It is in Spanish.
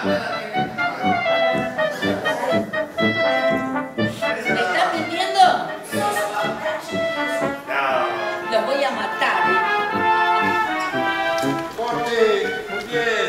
están mintiendo? Los voy a matar. Corte, muy bien.